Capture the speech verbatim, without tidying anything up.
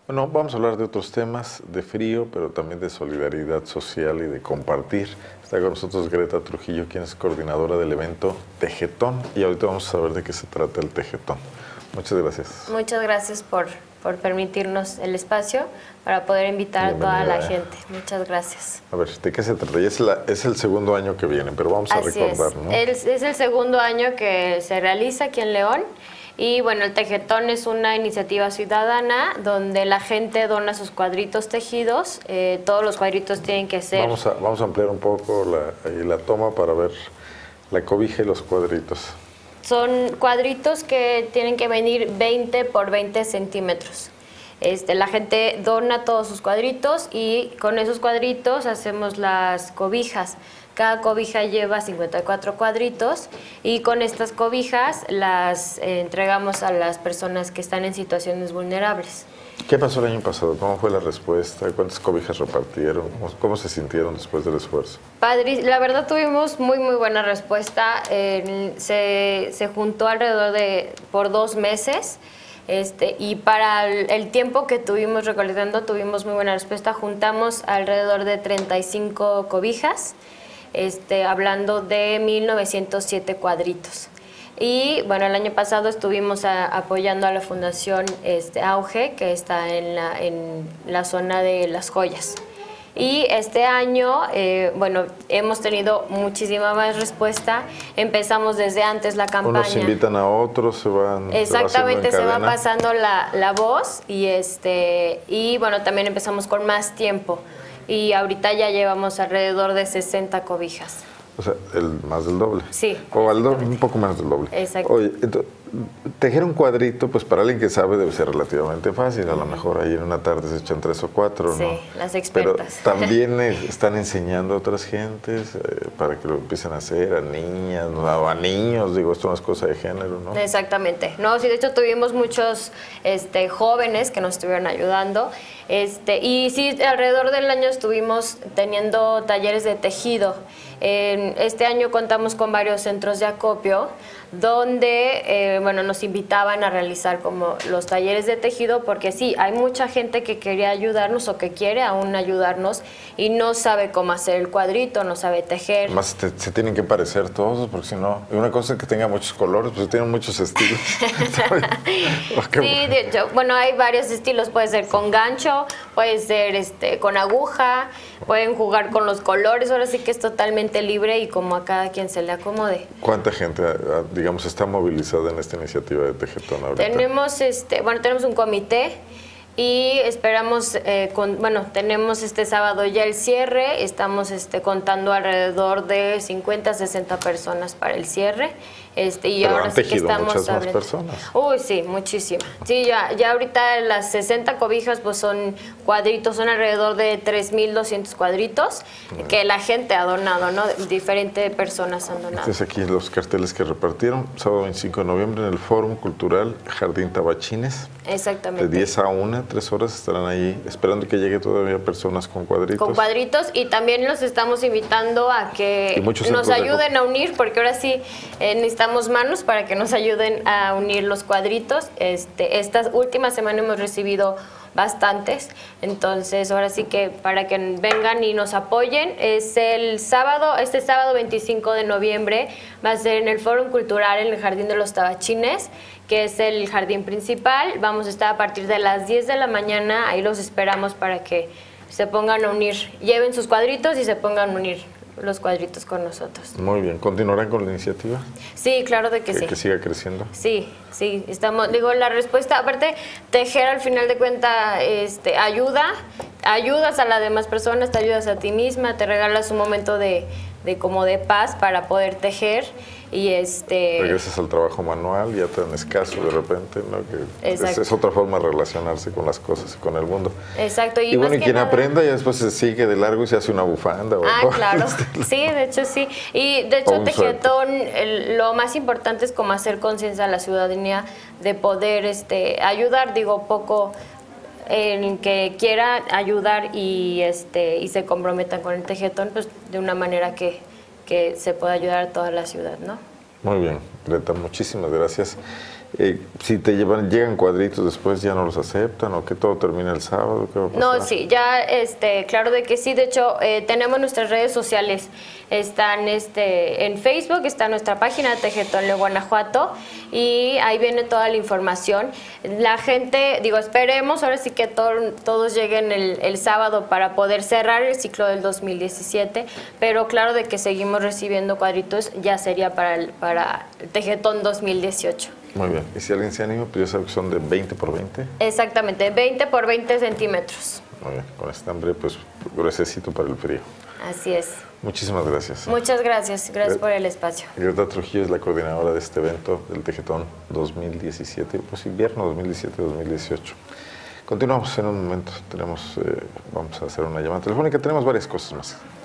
Bueno, vamos a hablar de otros temas, de frío, pero también de solidaridad social y de compartir. Está con nosotros Greta Trujillo, quien es coordinadora del evento Tejetón, y ahorita vamos a saber de qué se trata el Tejetón. Muchas gracias. Muchas gracias por, por permitirnos el espacio para poder invitar Bienvenida. a toda la gente. Muchas gracias. A ver, ¿de qué se trata? Ya es, la, es el segundo año que viene, pero vamos a Así recordar, es. ¿no? Es, es el segundo año que se realiza aquí en León. Y bueno, el Tejetón es una iniciativa ciudadana donde la gente dona sus cuadritos tejidos. Eh, todos los cuadritos tienen que ser... Vamos a, vamos a ampliar un poco la, ahí la toma para ver la cobija y los cuadritos. Son cuadritos que tienen que venir veinte por veinte centímetros. Este, la gente dona todos sus cuadritos y con esos cuadritos hacemos las cobijas. Cada cobija lleva cincuenta y cuatro cuadritos y con estas cobijas las eh, entregamos a las personas que están en situaciones vulnerables. ¿Qué pasó el año pasado? ¿Cómo fue la respuesta? ¿Cuántas cobijas repartieron? ¿Cómo, cómo se sintieron después del esfuerzo? Padre, la verdad tuvimos muy muy buena respuesta. Eh, se, se juntó alrededor de por dos meses. Este, y para el, el tiempo que tuvimos recolectando tuvimos muy buena respuesta. Juntamos alrededor de treinta y cinco cobijas. Este, hablando de mil novecientos siete cuadritos. Y bueno, el año pasado estuvimos a, apoyando a la Fundación este, Auge, que está en la, en la zona de Las Joyas. Y este año, eh, bueno, hemos tenido muchísima más respuesta. Empezamos desde antes la campaña. Unos invitan a otros, se van... Exactamente, se va, se va pasando la, la voz y, este, y bueno, también empezamos con más tiempo. Y ahorita ya llevamos alrededor de sesenta cobijas. O sea, el, más del doble. Sí. O al doble, un poco más del doble. Exacto. Oye, entonces, tejer un cuadrito, pues para alguien que sabe debe ser relativamente fácil. A lo mejor ahí en una tarde se echan tres o cuatro, sí, ¿no? Sí, las expertas. Pero también eh, están enseñando a otras gentes eh, para que lo empiecen a hacer, a niñas, ¿no? A niños, digo, esto no es cosa de género, ¿no? Exactamente. No, sí, de hecho tuvimos muchos este, jóvenes que nos estuvieron ayudando. Este, y sí, alrededor del año estuvimos teniendo talleres de tejido. Eh, este año contamos con varios centros de acopio donde eh, bueno, nos invitaban a realizar como los talleres de tejido, porque sí, hay mucha gente que quería ayudarnos o que quiere aún ayudarnos y no sabe cómo hacer el cuadrito, no sabe tejer. Además te, se tienen que parecer todos, porque si no, una cosa es que tenga muchos colores, pues tienen muchos estilos. Sí, de hecho, bueno, hay varios estilos, puede ser con gancho, puede ser este, con aguja, pueden jugar con los colores, ahora sí que es totalmente libre y como a cada quien se le acomode. ¿Cuánta gente, digamos, está movilizada en esta iniciativa de Tejetón ahorita? Tenemos, este, bueno, tenemos un comité y esperamos, eh, con, bueno, tenemos este sábado ya el cierre, estamos este, contando alrededor de cincuenta, sesenta personas para el cierre. Este, y Pero ahora han sí que tejido estamos muchas más abriendo. personas. Uy, sí, muchísimas. Sí, ya, ya ahorita las sesenta cobijas pues son cuadritos, son alrededor de tres mil doscientos cuadritos mm. que la gente ha donado, ¿no? Diferentes personas han donado. Entonces aquí los carteles que repartieron, sábado veinticinco de noviembre en el Fórum Cultural Jardín Tabachines. Exactamente. De diez a una, tres horas estarán ahí esperando que llegue todavía personas con cuadritos. Con cuadritos y también los estamos invitando a que nos ayuden a unir, porque ahora sí eh, necesitamos manos para que nos ayuden a unir los cuadritos. Este, estas últimas semanas hemos recibido bastantes, entonces ahora sí que para que vengan y nos apoyen. Es el sábado, este sábado veinticinco de noviembre, va a ser en el Fórum Cultural en el Jardín de los Tabachines, que es el jardín principal. Vamos a estar a partir de las diez de la mañana, ahí los esperamos para que se pongan a unir, lleven sus cuadritos y se pongan a unir los cuadritos con nosotros. Muy bien, ¿continuarán con la iniciativa? Sí, claro de que, que sí. Que siga creciendo. Sí, sí, estamos, digo, la respuesta, aparte, tejer al final de cuentas este, ayuda, ayudas a las demás personas, te ayudas a ti misma, te regalas un momento de, de como de paz para poder tejer. Y este... regresas al trabajo manual, ya tan escaso de repente, ¿no? Que es, es otra forma de relacionarse con las cosas y con el mundo. Exacto. Y, y bueno, y quien nada... aprenda ya después se sigue de largo y se hace una bufanda. Ah, o claro. Sí, de hecho sí. Y de hecho Tejetón, el, lo más importante es como hacer conciencia a la ciudadanía de poder este, ayudar, digo, poco en que quiera ayudar y, este, y se comprometan con el Tejetón, pues de una manera que... que se pueda ayudar a toda la ciudad, ¿no? Muy bien, Greta, muchísimas gracias. Eh, si te llevan, llegan cuadritos después, ¿ya no los aceptan o que todo termina el sábado? ¿Qué va a pasar? No, sí, ya, este, claro de que sí. De hecho, eh, tenemos nuestras redes sociales. Están este, en Facebook, está nuestra página Tejetón León, Guanajuato, y ahí viene toda la información. La gente, digo, esperemos ahora sí que todo, todos lleguen el, el sábado para poder cerrar el ciclo del dos mil diecisiete, pero claro de que seguimos recibiendo cuadritos, ya sería para el, para el Tejetón dos mil dieciocho. Muy bien. ¿Y si alguien se anima, pues ya sabe que son de veinte por veinte? Exactamente, veinte por veinte centímetros. Muy bien. Con estambre, pues, gruesecito para el frío. Así es. Muchísimas gracias. Muchas gracias. Gracias por el espacio. Greta Trujillo es la coordinadora de este evento del Tejetón dos mil diecisiete, pues invierno dos mil diecisiete dos mil dieciocho. Continuamos en un momento. Tenemos, eh, vamos a hacer una llamada telefónica. Tenemos varias cosas más.